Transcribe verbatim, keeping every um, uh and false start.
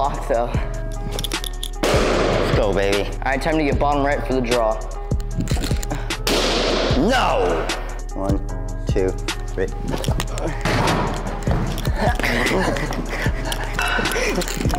block though. Let's go, baby. All right, time to get bottom right for the draw. No! One, two, three.